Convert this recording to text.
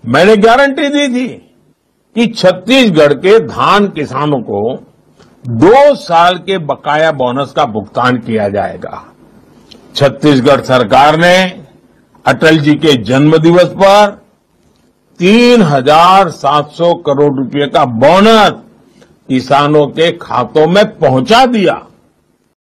मैंने गारंटी दी थी कि छत्तीसगढ़ के धान किसानों को 2 साल के बकाया बोनस का भुगतान किया जाएगा। छत्तीसगढ़ सरकार ने अटल जी के जन्मदिवस पर 3,700 करोड़ रुपए का बोनस किसानों के खातों में पहुंचा दिया।